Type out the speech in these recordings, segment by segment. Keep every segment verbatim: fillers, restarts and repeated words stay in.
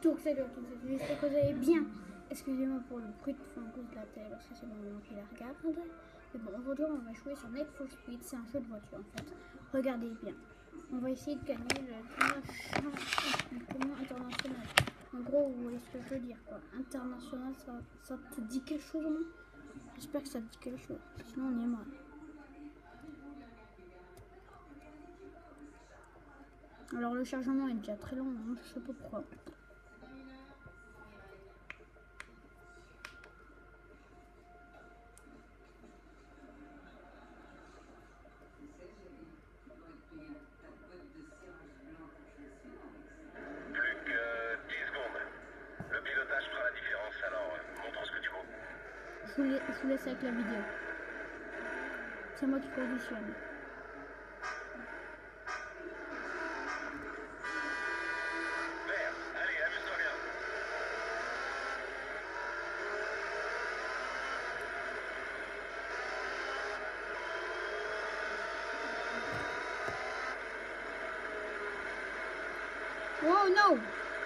Donc salut à tous, j'espère que vous allez bien. Excusez-moi pour le bruit de fond à cause de la télé parce que c'est mon maman qui la regarde. Mais bon, aujourd'hui on va jouer sur Need for Speed, c'est un jeu de voiture en fait. Regardez bien. On va essayer de gagner le tournoi international. En gros, vous voyez ce que je veux dire quoi. International, ça, ça te dit quelque chose au moins? J'espère que ça te dit quelque chose, sinon on est mal. Alors le chargement est déjà très long, hein, je sais pas pourquoi. Je vous, laisse, je vous laisse avec la vidéo. C'est moi qui conditionne. Vert, allez, amuse-toi bien. Oh non!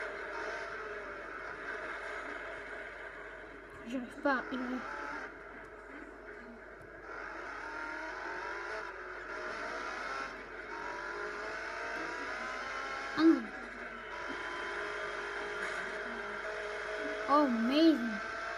J'arrive pas. J'arrive. Ah non. Oh, amazing.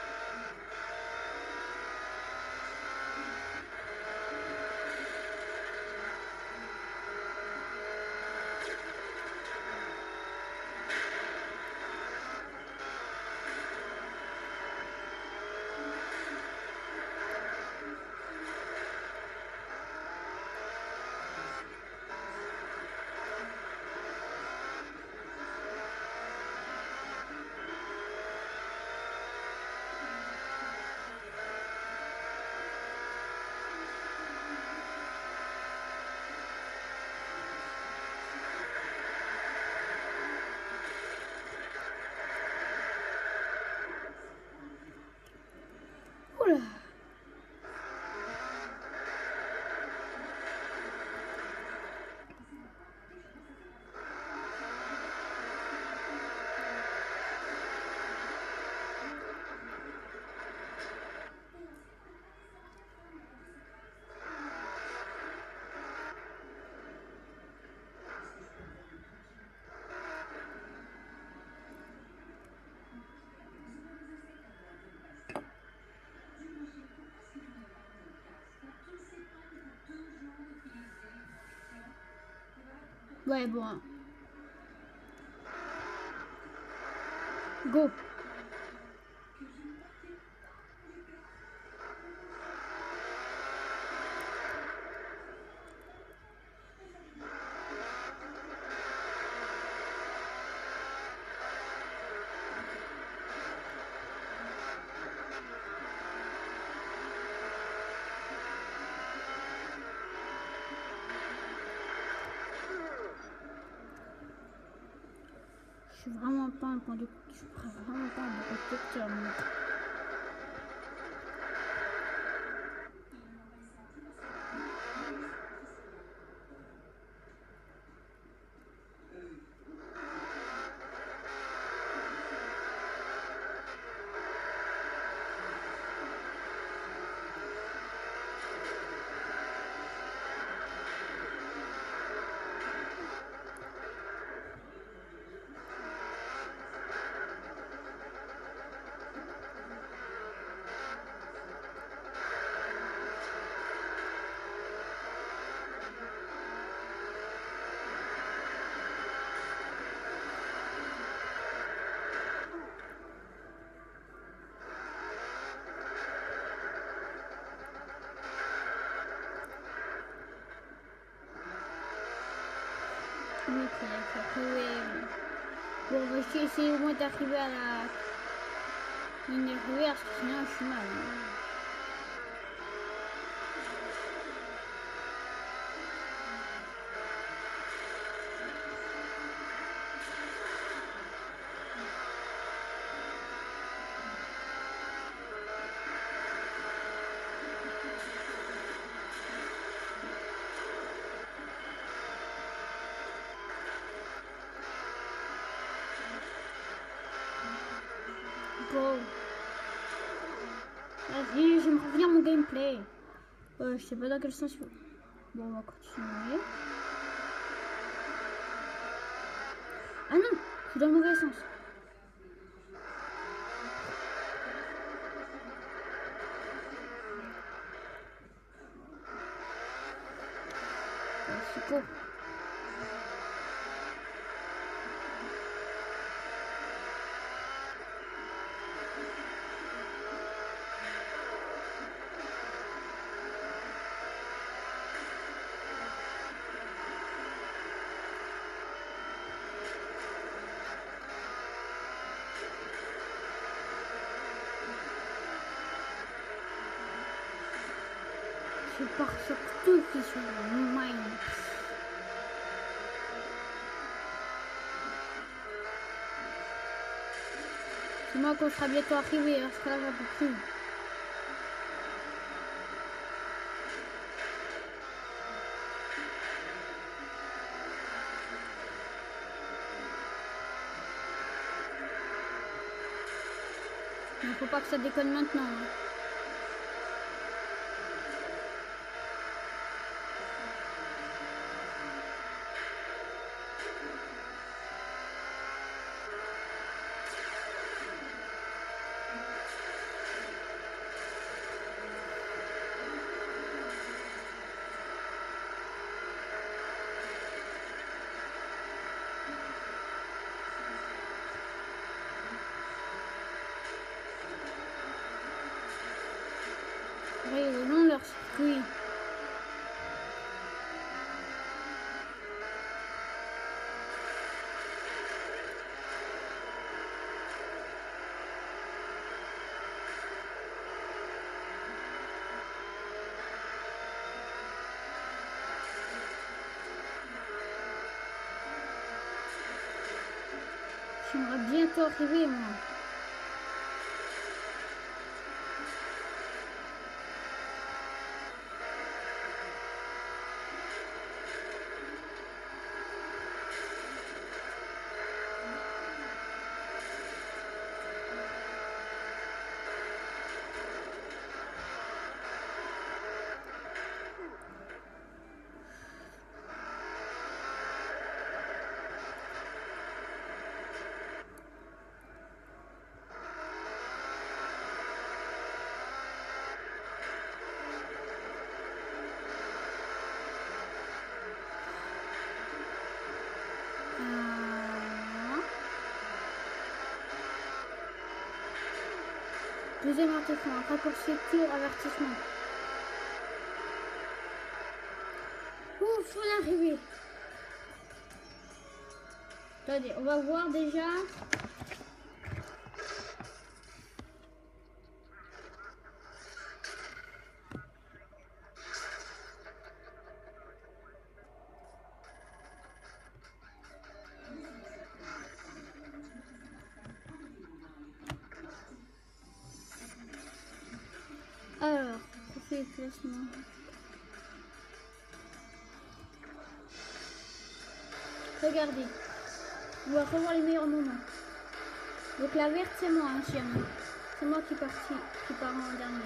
Oula. Ouais, bon. Go. Je suis vraiment pas un conducteur. Je suis vraiment pas un conducteur. Ok, faut trouver. Bon, on va essayer au moins d'arriver à la ligne arrivée, parce que sinon je suis mal. pas. Vas-y, j'aimerais revenir à mon gameplay. Euh, je sais pas dans quel sens. Bon, on va continuer. Ah non, c'est dans le mauvais sens. C'est cool. Je pars sur tout qui sur mine. C'est moi qu'on sera bientôt arrivé, parce que là j'en peux plus. Il faut pas que ça déconne maintenant. Hein. Oui, le long de leur circuit. J'aimerais bientôt arriver, moi. Deuxième avertissement, raccourci tir, avertissement. Ouf, on est arrivé. Attendez, on va voir déjà. Alors, on fait le classement. Regardez, on va revoir les meilleurs moments. Donc la verte c'est moi, hein, jamais. C'est moi qui parti, qui part en dernier.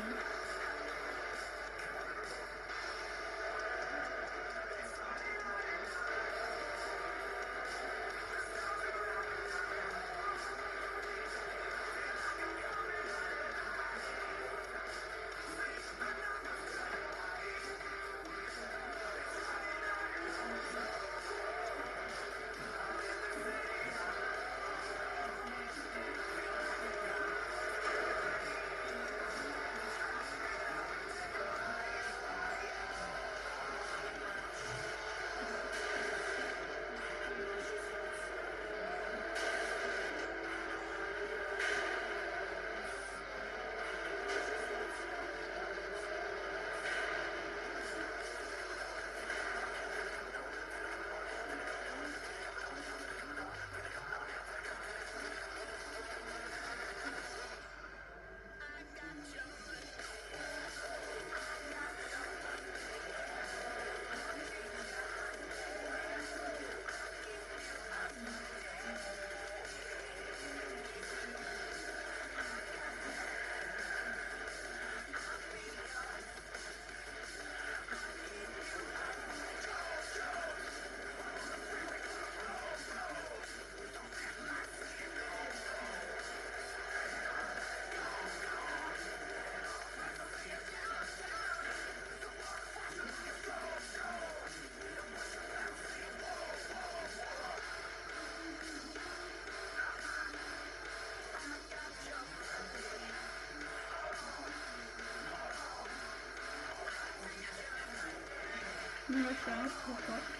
Non, je sais pas pourquoi.